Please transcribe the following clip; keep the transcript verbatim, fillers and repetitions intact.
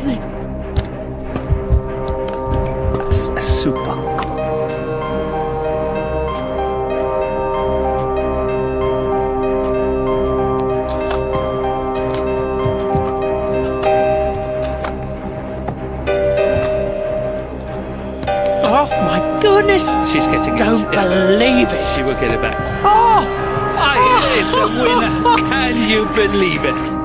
happening? That's a super. Oh my goodness! She's getting Don't it. Yeah. believe it! She will get it back. Oh! Oh, it's a winner. Can you believe it?